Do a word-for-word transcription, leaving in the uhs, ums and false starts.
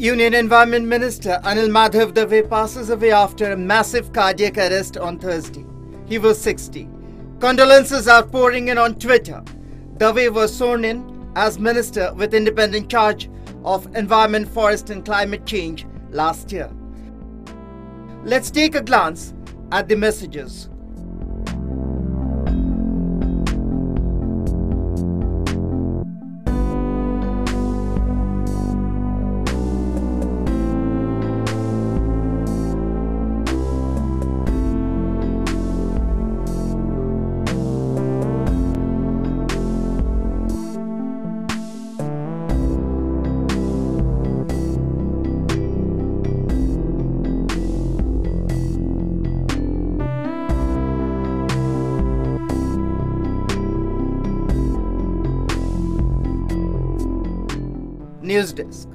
Union Environment Minister Anil Madhav Dave passes away after a massive cardiac arrest on Thursday. He was sixty. Condolences are pouring in on Twitter. Dave was sworn in as minister with independent charge of environment, forest and climate change last year. Let's take a glance at the messages. News Desk.